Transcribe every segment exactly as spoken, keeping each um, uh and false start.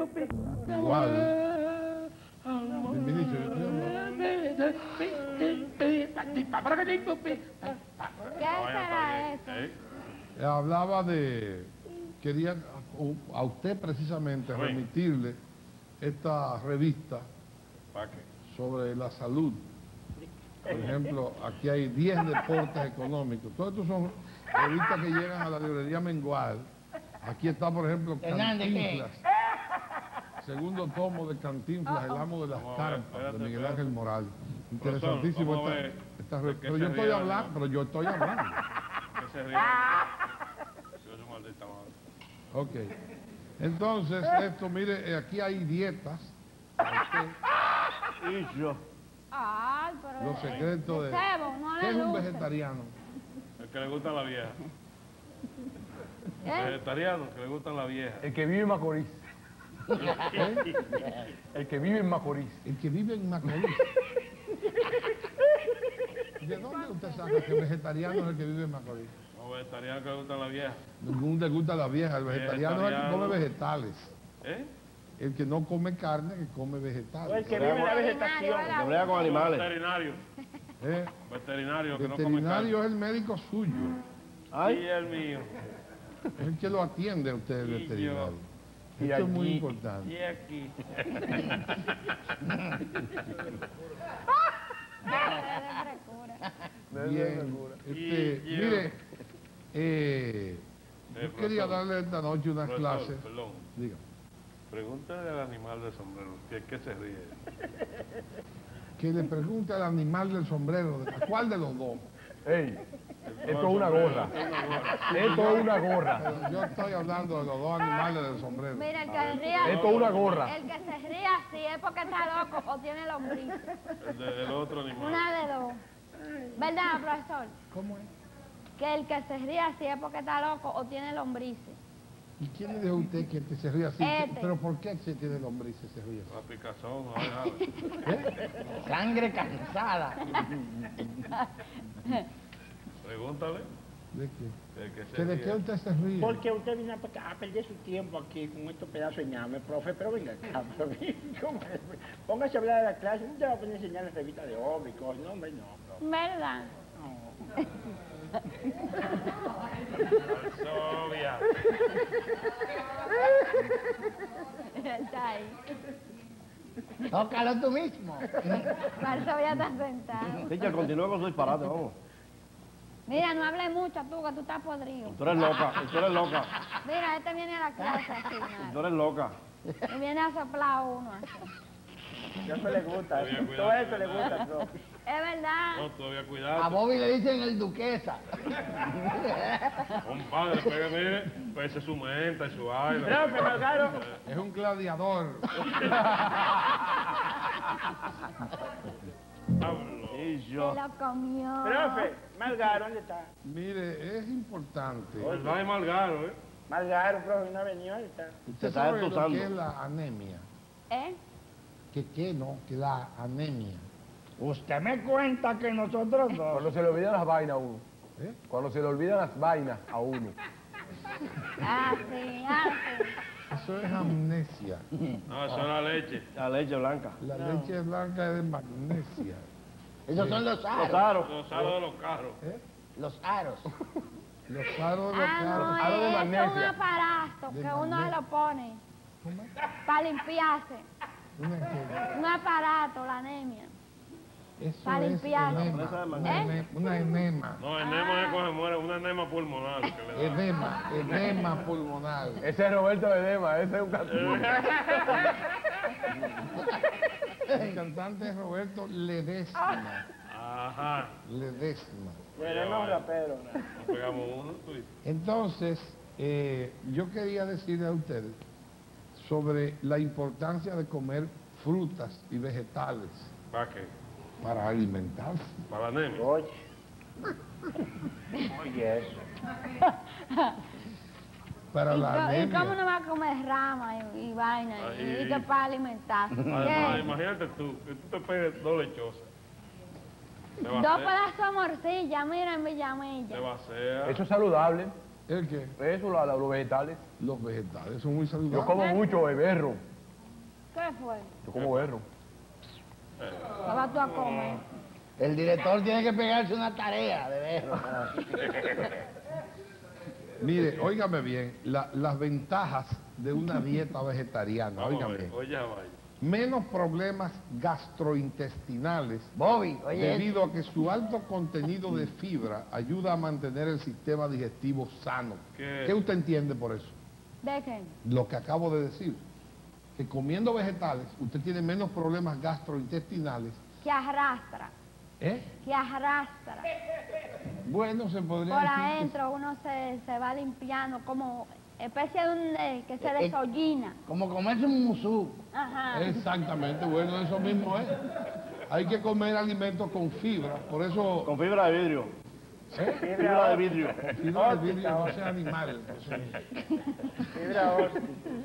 Igual. Ministro, yo ¿Qué será eso? Eh, Hablaba de... Quería a, a usted precisamente remitirle esta revista sobre la salud. Por ejemplo, aquí hay diez deportes económicos. Todos estos son revistas que llegan a la librería mensual. Aquí está, por ejemplo, Cantinflas. Segundo tomo de Cantinflas, El amo de las carpas, de Miguel Ángel Morales. Interesantísimo esta, esta re... Pero yo estoy hablando, pero yo estoy hablando. Que se ríe. Ok. Entonces, esto, mire, eh, aquí hay dietas. Y yo. Ay, pero... Los secretos de... Sebo, no ¿Qué le es un luce. vegetariano? El que le gusta la vieja. ¿Eh? Vegetariano, que le gustan la vieja. El que vive en Macorís. ¿Eh? El que vive en Macorís. El que vive en Macorís. ¿De dónde usted saca que vegetariano es el que vive en Macorís? Los vegetarianos que le gustan la vieja. Ninguno le gusta la vieja. El vegetariano es el que Vegetariano. come vegetales. ¿Eh? El que no come carne, que come vegetales. El que vive en la vegetación. Que brega con animales. Veterinario. ¿Eh? Veterinario que no come Veterinario carne. es el médico suyo. Ay, el mío. Es el que lo atiende a usted, el Y veterinario. Y Esto es muy allí- importante. Y aquí. Bien, este, Y- y- mire, eh, Eh, yo quería profesor, darle esta noche unas profesor, clases. Perdón. Diga. Pregúntale al animal del sombrero. ¿Qué, qué se ríe? Que le pregunte al animal del sombrero, ¿a cuál de los dos? Ey, esto es una gorra. Esto es una gorra. Pero yo estoy hablando de los dos animales del sombrero. Mira, el que se ría... Esto es una gorra. El que se ríe así es porque está loco o tiene lombriz. El, de- el otro animal. Una de dos. ¿Verdad, profesor? ¿Cómo es? Que el que se ríe así es porque está loco o tiene lombrices. ¿Y quién le dijo a usted que este se ríe así? Este. ¿Pero por qué se tiene lombrices se ríe así? La picazón, no hay nada. Sangre cansada. Pregúntale. ¿De qué? El que se ¿Que ¿De ríe. qué usted se ríe? Porque usted viene a, a perder su tiempo aquí con estos pedazos de ñame, profe, pero venga acá, pero ¿cómo es? Póngase a hablar de la clase, no te va a poner a enseñar las revistas de hombre y cosas, no, hombre, no, profe. ¿Verdad? No. Varsovia. Está ahí. Tócalo tú mismo. Varsovia está sentado. Teacher, continúa con su disparate, vamos. Mira, no hables mucho tú, que tú estás podrido. Tú eres loca, tú eres loca, Mira, este viene a la clase así, tú nada. eres loca. Y viene a soplar a uno así. Eso le gusta, Todavía todo cuidado, eso le gusta, profe. Es verdad. No, todavía cuidado. A Bobby le dicen el duquesa. Compadre, pega, mire, pues esa es su mente, su aire. Profe, me agarro. Es un gladiador. Pablo. Y Se yo. lo comió. Profe, Malgaro, ¿dónde está? Mire, es importante. ¿Verdad es Malgaro, eh? Malgaro, profe, no ha venido, ¿dónde está? Usted Se está sabe lo detusando. que es la anemia. ¿Eh? ¿Que qué no? Que la anemia. Usted me cuenta que nosotros dos. Cuando se le olvidan las vainas a uno. ¿Eh? Cuando se le olvidan las vainas a uno. Ah, sí, ah, sí. Eso es amnesia. No, eso es la leche. La leche blanca. La leche blanca es de magnesia. Esos son los Los aros. aros. Los aros de los carros. ¿Eh? Los aros. Los aros de los Ah, carros. no, Aro de es un magnesia. aparato De que uno se magnesia. lo pone ¿Cómo es? para limpiarse. Una que- Un aparato, la anemia. Eso Para es limpiar. enema. Esa de Una, magnesia. ene- una enema. No, enema es cuando se muere, una enema pulmonar que le da. Edema, edema pulmonar. Ese es Roberto Edema, ese es un cantante. El cantante es Roberto Ledesma. Ajá. Ledesma. Bueno, no, rapero. Nos pegamos uno, tú y- Entonces, eh, yo quería decirle a ustedes sobre la importancia de comer frutas y vegetales ¿Para qué? para alimentarse. Para la anemia. Oye. Oye, eso. Para ¿Y, la co- y anemia. cómo no va a comer rama y, y vaina? Y, Ay. y que para alimentarse. Además, ¿Qué? imagínate tú, que tú te pegues dos lechosas. Te va a Dos hacer- pedazos de morcilla, mira en te Villamella. va a hacer. Eso es saludable. ¿El qué? Eso, la- la- los vegetales. Los vegetales son muy Yo saludables. como mucho de berro. ¿Qué fue? Yo como berro. ¿Qué vas tú a comer? El director tiene que pegarse una tarea de berro. Mire, óigame bien, la- las ventajas de una dieta vegetariana, Vamos a óigame ver, bien. oye, vaya. Menos problemas gastrointestinales Bobby, oye, debido a que su alto contenido de fibra ayuda a mantener el sistema digestivo sano. ¿Qué? ¿Qué usted entiende por eso? ¿De qué? Lo que acabo de decir, que comiendo vegetales usted tiene menos problemas gastrointestinales. Que arrastra, ¿Eh? que arrastra. Bueno, se podría Por decir que- adentro uno se, se va limpiando como especie de un eh, que se Eh, eh. desollina. como comerse un musú. Ajá. Exactamente, bueno, eso mismo es. Hay que comer alimentos con fibra, por eso... Con fibra de vidrio. ¿Eh? Fibra de vidrio. Fibra de vidrio no sea animal. Eso Fibra ósea.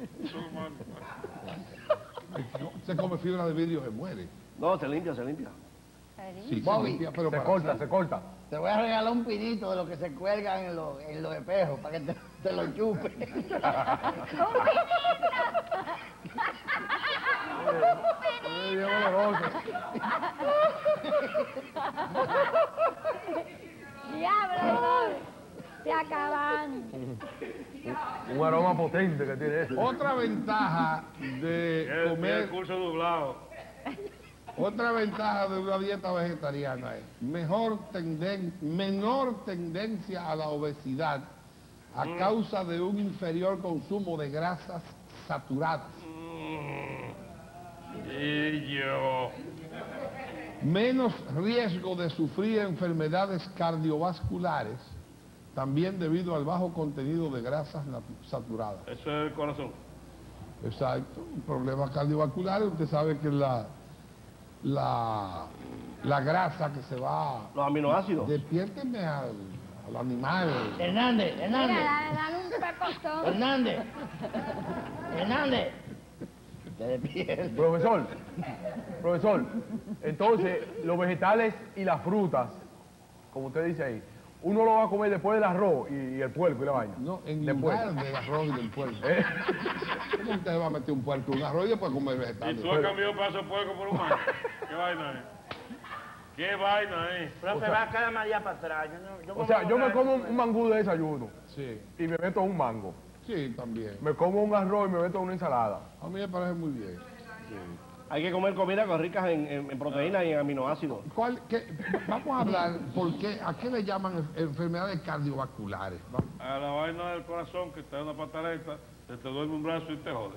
no. Se come fibra de vidrio, se muere. No, se limpia, se limpia. Sí, se Bobby, limpia, pero Se para corta, hacer- se corta. Te voy a regalar un pinito de los que se cuelgan en los, en los espejos para que te, te lo chupe. Ay, Dios doloroso. Diablo, se acaban. Un aroma potente que tiene eso. Otra ventaja de El, el comer, curso doblado. otra ventaja de una dieta vegetariana es mejor tenden, menor tendencia a la obesidad a causa de un inferior consumo de grasas saturadas. Y yo. Menos riesgo de sufrir enfermedades cardiovasculares, también debido al bajo contenido de grasas natu- saturadas. Eso es el corazón. Exacto, problemas cardiovasculares, usted sabe que la, la, la grasa que se va... Los aminoácidos. Despiérteme al, al animal. Hernández, Mira, Hernández, dale, dale un pecozón. Hernández, Hernández. Te despierta. Profesor, profesor, entonces los vegetales y las frutas, como usted dice ahí, uno lo va a comer después del arroz y, y el puerco y la vaina. No, en Después. lugar del arroz y del puerco. ¿Eh? ¿Cómo usted va a meter un puerco en un arroz y después comer Y vegetales? tú has cambiado paso puerco por un mango. ¿Qué vaina es? ¿Qué vaina es? Profe, va cada María para atrás. Yo no- yo O sea, yo me como un, un un mangú de desayuno Sí, y me meto un mango. sí, también. Me como un arroz y me meto una ensalada. A mí me parece muy bien. Hay que comer comida con ricas en, en- en proteínas y en aminoácidos. ¿Cuál, qué- vamos a hablar, ¿por qué, ¿a qué le llaman enf- enfermedades cardiovasculares? ¿no? A la vaina del corazón que está en una pataleta, se te duerme un brazo y te jode.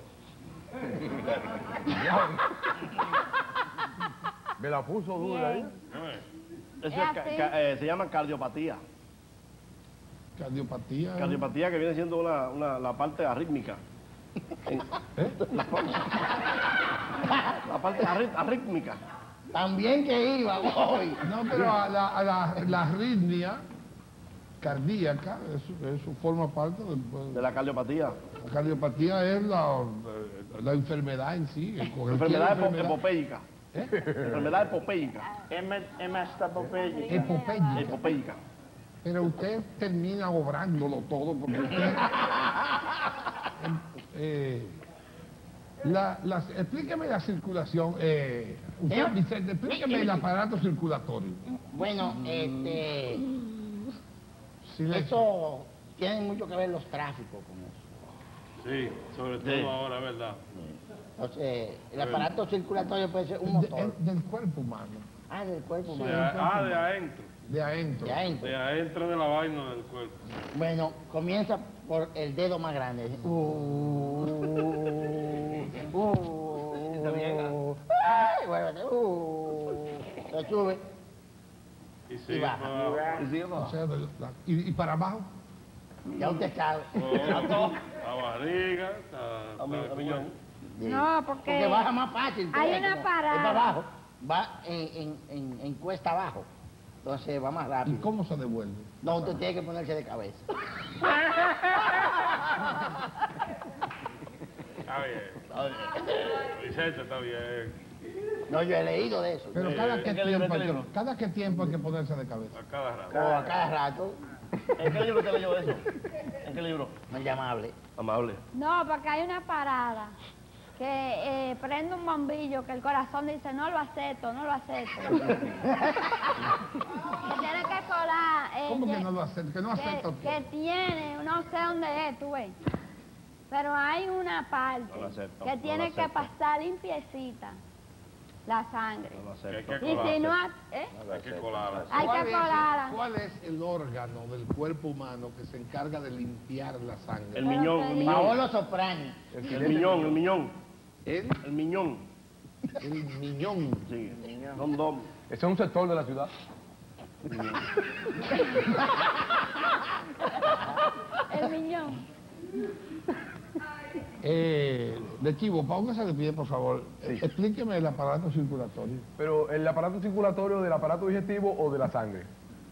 Me la puso dura ahí. ¿No es? Eso Es es ca- así. ca- eh, se llama cardiopatía. Cardiopatía. Cardiopatía que viene siendo una, una- la parte arrítmica. En- ¿Eh? la, pa- la parte arrit- arrítmica. También que iba hoy. No, pero a la, a la, la arritmia cardíaca, eso, eso forma parte del... De la cardiopatía. La cardiopatía es la, la enfermedad en sí. el- cualquier Enfermedad epo- enfermedad- epopeica. ¿Eh? Enfermedad epopeica. Hemastapopéyica. Epopéyica. Epopeica. Pero usted termina obrándolo todo porque usted... eh, la, las- explíqueme la circulación. Eh, usted, Señor. Vicente, explíqueme el aparato circulatorio. Bueno, este, Silencio. eso tiene mucho que ver los tráficos con eso. Sí, sobre todo Sí. ahora, ¿verdad? Entonces, el aparato circulatorio puede ser un De- motor. el- del cuerpo humano, Ah, del cuerpo De, humano. a- ah, de adentro. de adentro. De adentro. De adentro de la vaina del cuerpo. Bueno, comienza por el dedo más grande. Uh, uh, uh, ay, bueno, uh, se sube Y y sigue baja. para abajo. Y sigue O para- sea, de la- y, y para abajo, Ya usted sabe. Oh, la barriga, está, A mi- a millón. No, Porque porque baja más fácil. hay pues, una como parada. Es para abajo. Va en, en, en, en cuesta abajo. Entonces va más ¿y rápido. cómo se devuelve? No, usted tiene que ponerse de cabeza. Está bien. Vicente, está bien. No, yo he leído de eso. Pero cada qué ¿en qué libro, tiempo en hay qué que, libro? cada qué tiempo hay que ponerse de cabeza. A cada rato. O a cada rato, ¿En qué libro usted leyó eso? ¿En qué libro? no es llamable. Amable. no, porque hay una parada que eh, prende un bombillo que el corazón dice, no lo acepto, no lo acepto. Que tiene que colar. eh, ¿Cómo que no lo acepta? Que no que, acepta. que tiene, no sé dónde es, tú ves. Pero hay una parte No lo acepto, que no tiene lo que acepto. pasar limpiecita, la sangre. No lo Que hay acepto. que Y si colarse. no, ha- ¿eh? Hay que colarla. Hay ¿Cuál que es, colarla. ¿Cuál es el órgano del cuerpo humano que se encarga de limpiar la sangre? El miñón, el miñón. Paolo Soprani. El miñón, el miñón. El, El miñón. el miñón. Sí. Dom, dom. Ese es un sector de la ciudad. El miñón. Eh, de Chivo, póngase de pie, por favor. Sí. Explíqueme el aparato circulatorio. Pero el aparato circulatorio del aparato digestivo o de la sangre.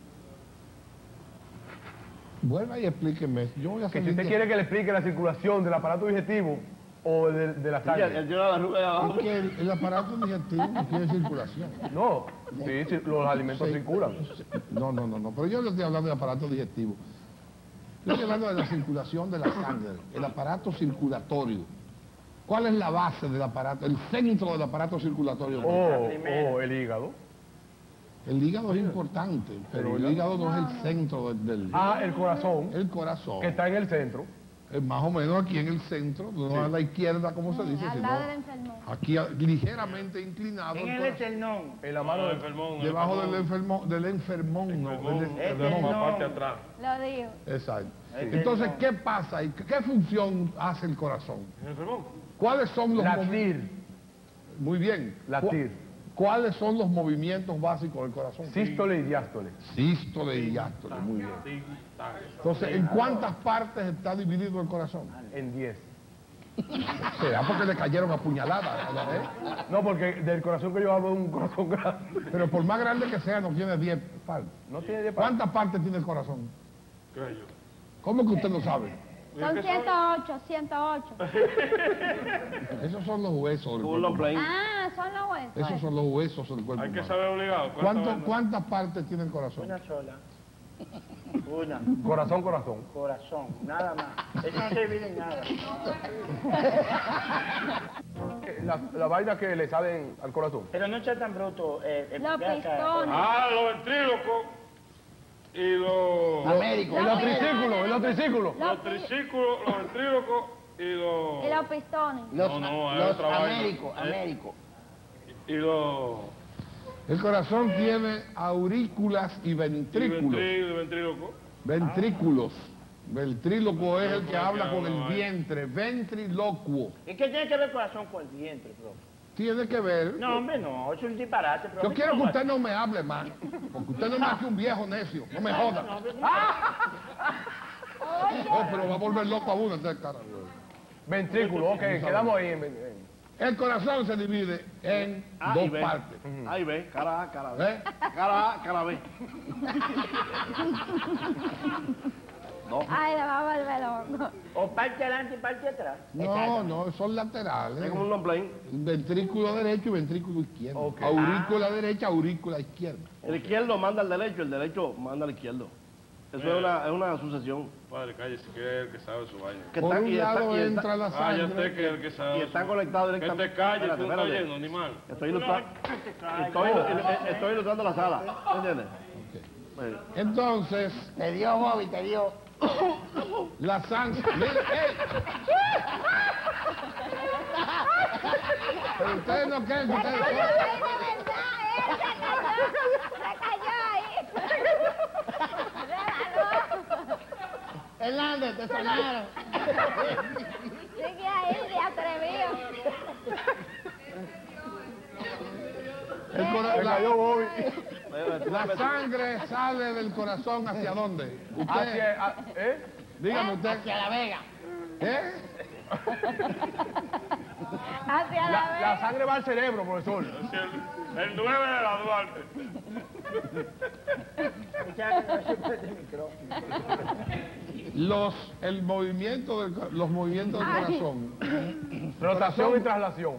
Vuelva y explíqueme. Yo voy a Que hacer si usted quiere que le explique la circulación del aparato digestivo o de, de la Sí, el, el sangre. tío de la arruga de abajo. Porque el, el aparato digestivo no tiene circulación. No, sí, sí, los alimentos Sí. circulan. No, no, no, no. Pero yo no estoy hablando de aparato digestivo. Yo estoy hablando de la circulación de la sangre, el aparato circulatorio. ¿Cuál es la base del aparato, el centro del aparato circulatorio? O, o el hígado. El hígado es importante, pero el hígado no es el centro del, del- Ah, el corazón, el corazón. que está en el centro. Es más o menos aquí en el centro, no a la izquierda, como se dice, Al sino lado del enfermo. aquí a- ligeramente inclinado. En el el corazón. esternón. En la No, mano el de... enfermón, el Debajo del enfermón. enfermo, del enfermón, no, Enfermón, del Este enfermón. la no. parte de atrás. Lo digo. Exacto. El Entonces, enfermón. ¿qué pasa ahí? ¿Qué qué función hace el corazón? ¿El enfermón? ¿Cuáles son los movimientos? Latir, Muy bien. latir, ¿Cu- ¿Cuáles son los movimientos básicos del corazón? sístole y diástole. Sístole y diástole, muy bien. Sí, tac. Entonces, ¿en cuántas partes está dividido el corazón? En diez. ¿Será porque le cayeron a puñaladas? ¿eh? No, porque del corazón que yo hablo es un corazón grande. Pero por más grande que sea, no tiene diez partes. No tiene diez partes. ¿Cuántas partes tiene el corazón? ¿Qué es yo? ¿Cómo que usted lo sabe? Son ciento ocho, ciento ocho. Esos son los huesos del Un cuerpo long humano. plane. Ah, son los huesos. Esos son los huesos del cuerpo Hay que humano. saber obligado. ¿Cuánto- ¿Cuánto- ¿Cuántas partes tiene el corazón? Una sola. Una. Corazón, corazón. Corazón. Nada más. Eso no se divide en nada. Eh, La, la vaina que le salen al corazón. Pero no sea tan bruto. Eh, eh, Los ve acá. pistones. Ah, los ventrílocos y los... Américo. En los triciclos, en los triciclos. Los, Los pi- triciclos, los ventrílocos y los... y los pistones. No, no, hay otra vaina. Américo, Eh, Américo. Y los... El corazón tiene aurículas y Y ventrículos. ventrí- ventrílocos. Ventrículos. Ventrílocuo es el que Ah. habla con el Ay. vientre. Ventriloquo. ¿Y qué tiene que ver el corazón con el vientre, profe? Tiene que ver. No, hombre, no. Es un disparate, profe. Yo quiero que ¿Cómo usted no me hable más. Porque usted no es más que un viejo necio. No me No, joda. hombre, no. Oh, pero va a volver loco a uno entonces, cara. Ventrículo, ok, quedamos ahí en... en- El corazón se divide en A y dos B. partes. A y B, cara A, cara B. ¿Eh? Cara A, cara B. No. Ay, le va a volver loco. O parte adelante y parte atrás. No, no, son laterales. Es como un long plane. Ventrículo derecho y ventrículo izquierdo. Ok. Aurícula derecha, aurícula izquierda. El izquierdo manda al derecho, el derecho manda al izquierdo. Eso es una, es una sucesión. Padre, cállese, que es el que sabe su vaina. Que Por está- un y está- lado y está- entra la Cállate, sangre. que es el que sabe y su están vaina. conectados Que directamente. te calles, tú no Espérate, estás espérate. oyendo, animal. Estoy ilustrando, Ay, estoy, ilu- estoy ilustrando la sala. ¿Me entiendes? Pues, Entonces, Te dio, Bobby, te dio. la sangre. Mire, ¡ey! Pero ustedes no creen que ustedes Ay, son. de verdad, él se cayó. Se cayó ahí. Rebaló. Hernández, te sonaron. Sigue ahí, de atrevido. El cora- Se cayó Bobby. la sangre sale del corazón hacia dónde? Usted, Hacia, a- ¿eh? dígame usted. Hacia La Vega. ¿Eh? Hacia la, La, la vez. sangre va al cerebro, profesor. Es el, el nueve de la Duarte. Muchachos, no se prende el micrófono. Los, el movimiento del, co- los movimientos del Ay. corazón. Rotación y traslación.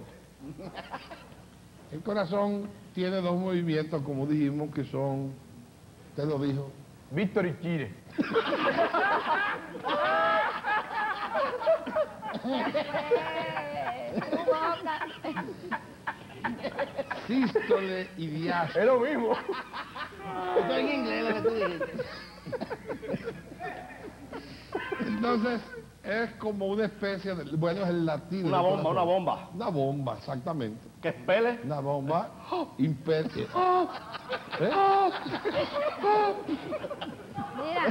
El corazón tiene dos movimientos, como dijimos, que son, usted lo dijo, Víctor y Chile. Eh, tu boca. sístole y diástole. Es lo mismo. Esto en inglés lo que tú dijiste. Entonces, es como una especie de... Bueno, es el latín. Una del bomba, corazón. una bomba. Una bomba, exactamente. Que espele. Una bomba imper... ¿Eh? Mira,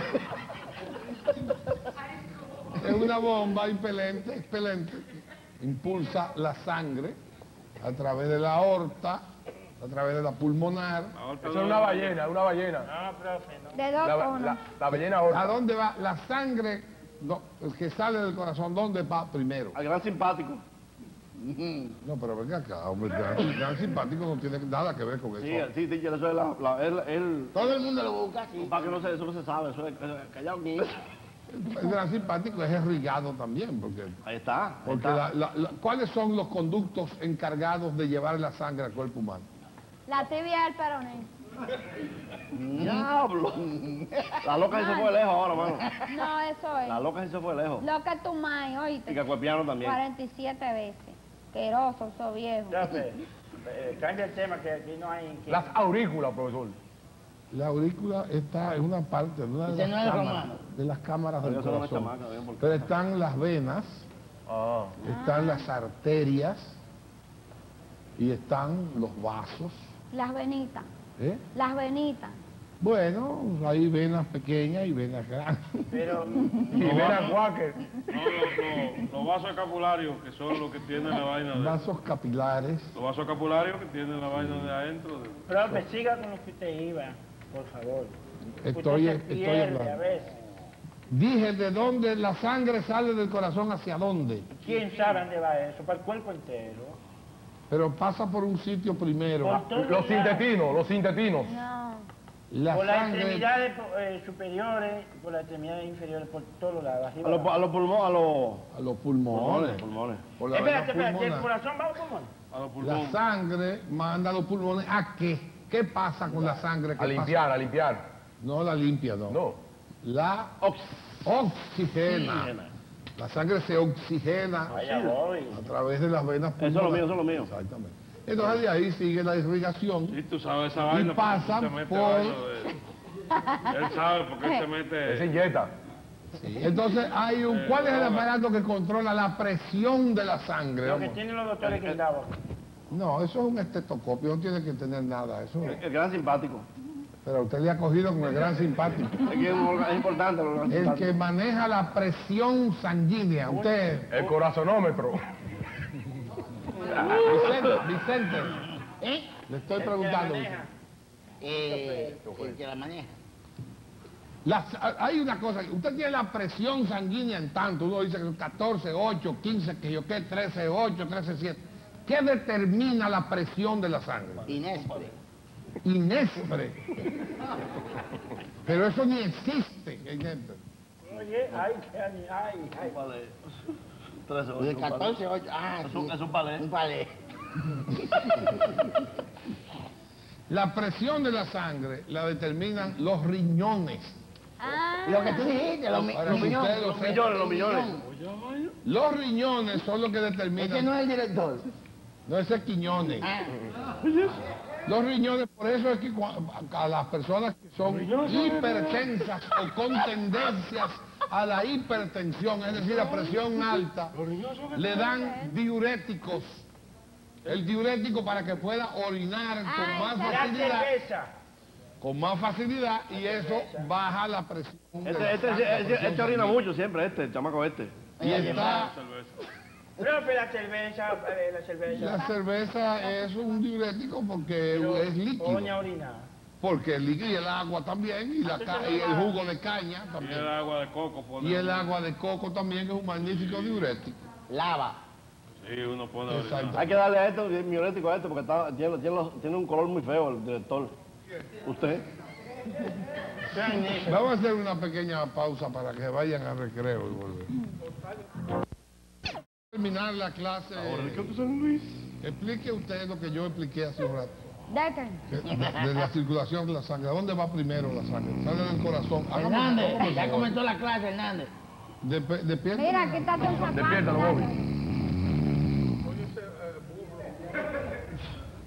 Es una bomba impelente, expelente, impulsa la sangre a través de la aorta, a través de la pulmonar. Eso es una ballena, una ballena. No, profe, no. de dos La, tonos. la, la ballena ¿A ahora. dónde va? La sangre no, el que sale del corazón, ¿dónde va primero? Al gran simpático. No, pero venga acá, hombre, el gran, el gran simpático no tiene nada que ver con eso. Sí, sí, sí, eso es la, la, el, el- Todo el mundo lo busca, sí. para que no se, eso no se sabe, eso es, eso es callado. El gran simpático es irrigado también, porque, Ahí está, ahí porque está. la- la- la- ¿cuáles son los conductos encargados de llevar la sangre al cuerpo humano? La tibia del peroné. ¡Diablo! La loca sí se fue lejos ahora, mano. No, eso es. La loca sí se fue lejos. Lo que tu mai, Y oíste. que piano también. cuarenta y siete veces. Queroso, eso viejo. Profe, eh, cambia el tema que aquí no hay... Que... Las aurículas, profesor. La aurícula está en una parte, en una de Ese las no es el cámaras, romano. de las cámaras del Yo soy una corazón. chamaca, bien, porque- Pero están las venas, Ah. están las arterias y están los vasos. Las venitas. ¿eh? Las venitas. Bueno, hay venas pequeñas y venas grandes. Pero, Y ven a Quaker. No, los, los- los vasos escapularios, que son los que tienen la vaina de... Vasos capilares. Los vasos escapularios que tienen la vaina de adentro. de- profe, siga con lo que usted iba, por favor. Estoy, Usted se estoy pierde a hablando. veces. Dije de dónde la sangre sale del corazón hacia dónde. ¿Quién sabe dónde va eso? Para el cuerpo entero. Pero pasa por un sitio primero. Por todos Los lados. sintetinos, los sintetinos. No. La Por las sangre. extremidades eh, superiores, por las extremidades inferiores, por todos lados. A Arriba, los, abajo. a los pulmones, a los A los pulmones, pulmones. pulmones. Por la vena Espérate, espérate, ¿el pulmonar. corazón va a los pulmones? A los La pulmones. sangre manda a los pulmones a qué? ¿Qué pasa con la sangre? ¿Qué A limpiar, a limpiar. pasa? No la limpia, no. No. La oxigena. La sangre se oxigena Allá voy. a través de las venas Eso es lo pulmonares. mío, eso es lo mío. Exactamente. Entonces de ahí sigue la irrigación. Y tú sabes esa vaina. porque pasa tú te metes por- vaina de- Él sabe porque él se Él se mete... inyecta. Entonces hay un... ¿Cuál es el aparato que controla la presión de la sangre? Lo que Vamos. tienen los doctores que daban. No, eso es un estetoscopio, no tiene que tener nada. Eso El, el gran simpático. Pero usted le ha cogido con el gran simpático. Es, que es, un orga- es importante el gran El simpático. que maneja la presión sanguínea. Usted, El corazonómetro. Vicente, Vicente, ¿Eh? le estoy El que la preguntando. maneja. Eh, el que la maneja. Las- hay una cosa, usted tiene la presión sanguínea en tanto, uno dice que catorce, ocho, quince, que yo qué, trece, ocho, trece, siete. ¿Qué determina la presión de la sangre? Inespre. Inespre. Pero eso ni existe. Inespre. Oye, ay, qué ani- ay, ay. Vale. trece, ocho, De un palé. catorce, ocho, ah, Es un, sí. es un palé. Un palé. La presión de la sangre la determinan los riñones. Ah. Lo que tú dijiste, los, mi- Para los que millones. ustedes lo Los millones, los millones. Los riñones son los que Ese determinan. no es el director. No, ese es Quiñones. Ah, Los riñones, por eso es que cua- a las personas que son hipertensas o con tendencias a la hipertensión, es decir, a presión alta, le dan diuréticos. El diurético para que pueda orinar con Ay, más la la facilidad, cerveza. con más facilidad y eso baja la presión. de la Este, este, sangre, la este, presión este orina sanguínea. mucho siempre, este, el chamaco este. Y está, Cerveza. Profe, la cerveza, eh, la cerveza. la cerveza es un diurético porque Pero es líquido. Pone a orinar. Porque el líquido y el agua también, y, la ca- y el jugo de caña Y también. el agua de coco pone. Y el agua de coco también que es un magnífico diurético. Lava. Sí, uno pone a orinar. Exacto. Hay que darle a esto, el miorético a esto, porque está, tiene, tiene, los- tiene un color muy feo el director. ¿Usted? Vamos a hacer una pequeña pausa para que vayan al recreo y volver. Terminar la clase. Explique usted lo que yo expliqué hace un rato. ¿De qué? que- De, de la circulación de la sangre. ¿Dónde va primero la sangre? Sale del corazón. Hágame un Hernández, favor, por ya favor. comenzó la clase, Hernández. Depe- despierta. Mira, quítate un zapato. Despiértalo, dale. Bobby.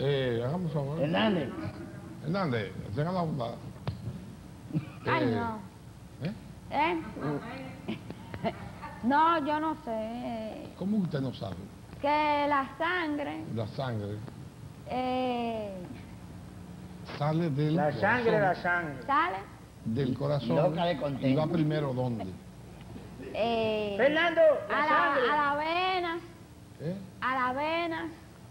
Eh, hagamos un favor. Hernández. Hernández, tenga la bondad. Ay, Eh, no. ¿Eh? ¿Eh? No, yo no sé. ¿Cómo usted no sabe? Que la sangre La sangre eh, sale del La sangre, la corazón, sangre. sale del corazón Loca de contento. y va primero ¿dónde? eh, Fernando, la a, sangre. la, a las venas, ¿Eh? a las venas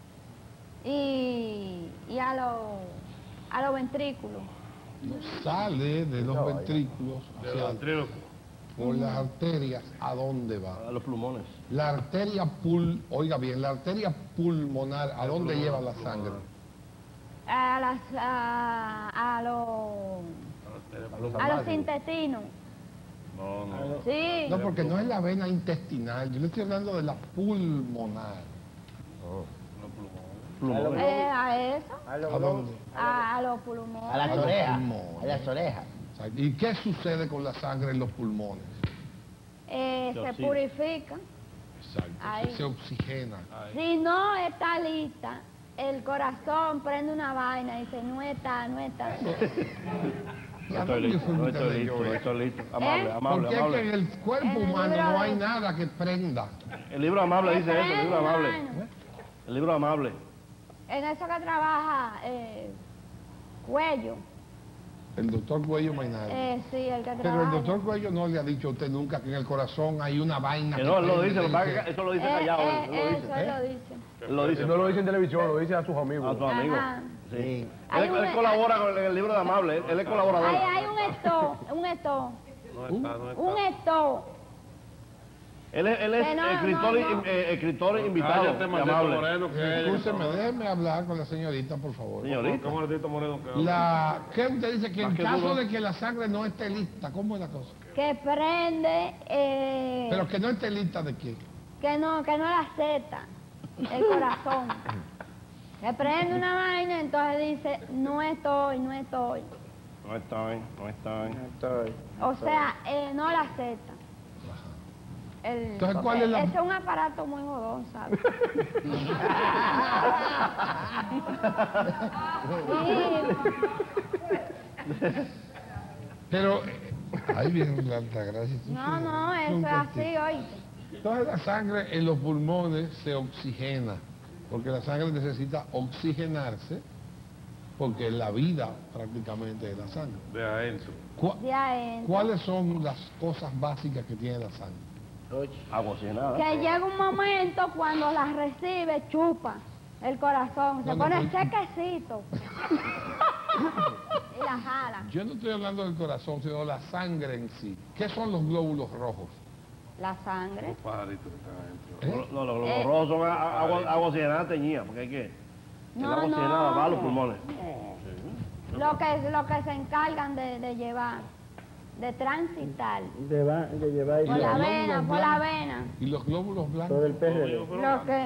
y, y a los a los ventrículos. No, sale de los ventrículos De hacia los ventrículos. por las arterias. ¿A dónde va? A los pulmones. La arteria pul, oiga bien, la arteria pulmonar, ¿a dónde lleva la sangre? A las a, a los a los intestinos. No, no. Sí. No, porque no es la vena intestinal, yo le estoy hablando de la pulmonar. Pulmones. Eh, a eso, A los ¿A dónde? a, a los pulmones. A las A los orejas. pulmones. A las orejas. Exacto. ¿Y qué sucede con la sangre en los pulmones? Eh, Se se oxida. purifica. Exacto. Ahí. Se oxigena. Si no está lista, el corazón prende una vaina y dice, no está, no está. ¿Y No a estoy dónde listo, fue no usted estoy leyó listo, no eso? estoy listo. Amable, ¿Eh? amable, Porque es que en amable. el cuerpo En el humano libro no hay de- nada que prenda. El libro amable dice eso, el libro Prende una amable. vaina. El libro amable. En eso que trabaja eh, Cuello. El doctor Cuello Mainardi. Eh, sí, el que Pero el trabaja. doctor Cuello no le ha dicho a usted nunca que en el corazón hay una vaina Que no, él lo prende, dice, lo que pasa es dice, que eso lo dice Eh, callado, eh, él lo eso dice. él lo dice. Él lo dice No lo dice en televisión, lo dice a sus amigos. a tus amigos. Ajá. Sí. Sí. Hay Él, un- él colabora con el, el libro de amable, él, él es colaborador. Hay, hay un esto, un esto, No está, no está. un esto. Él es, él es Que no, escritor, no, y- no. eh, escritor invitado Cállate, de maldito amable. Moreno, que ella- Escúcheme, déjeme hablar con la señorita, por favor. Señorita. ¿Cómo maldito Moreno que La, ¿Qué usted dice? Que en Más que caso duro. de que la sangre no esté lista, ¿cómo es la cosa? Que prende, eh, Pero que no esté lista de qué. que no, que no la acepta el corazón. Que prende una vaina, entonces dice, no estoy, no estoy. No estoy, no estoy. Estoy. O sea, eh, no la acepta. El- Entonces, ¿cuál porque es la- ese es un aparato muy jodón, ¿sabes? Sí. Pero, eh, ahí viene la alta gracia. No, no, eso es así, oíste. Entonces la sangre en los pulmones se oxigena, porque la sangre necesita oxigenarse, porque la vida prácticamente de la sangre. de adentro. ¿Cu- De adentro. ¿Cuáles son las cosas básicas que tiene la sangre? Agua oxigenada. Que llega un momento cuando la recibe, chupa el corazón, se No, no, pone pues- sequecito. Y la jala. Yo no estoy hablando del corazón, sino de la sangre en sí. ¿Qué son los glóbulos rojos? La sangre. Los pajaritos que están adentro. ¿Eh? No, los, los Eh. rojos son a- a- agua, agua oxigenada teñida, porque hay que... el No, agua oxigenada no. va a los pulmones. Lo que, lo que se encargan de, de llevar, de transitar. De, va- de llevar Por la glóbulos vena, por la blancos. vena. ¿Y los glóbulos blancos? todo el P R D. Lo que.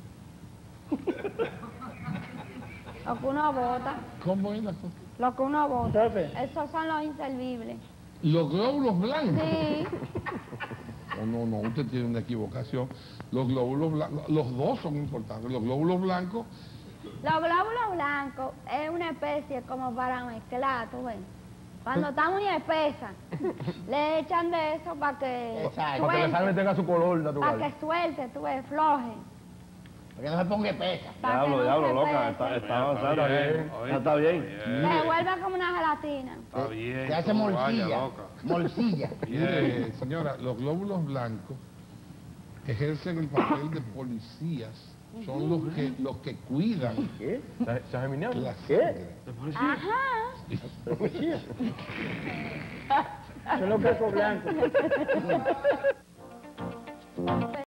Lo que uno bota. ¿Cómo es la cosa? Lo que uno bota. Profe. Esos son los inservibles. Los glóbulos blancos. Sí. No, no, no, usted tiene una equivocación. Los glóbulos blancos, los dos son importantes. Los glóbulos blancos, Los glóbulos blancos es una especie como para mezclar, tú ves. Cuando está muy espesa, le echan de eso para que Exacto. Para que la sangre suelte, tenga su color para natural. que suelte, tú ves, floje. Para que no se ponga pesa. Para que Diablo, no diablo, se loca, pese. está, está Está avanzando. bien, Ya está bien. Se vuelve como una gelatina. Está bien. Se hace tú vaya, morcilla. loca. Morcilla. mire, señora, los glóbulos blancos ejercen el papel de policías. Son los que, los que cuidan ¿Qué? ¿Se se ha geminiano? la ¿Qué? sangre. Ajá. Morcilla. Son los quesos blancos.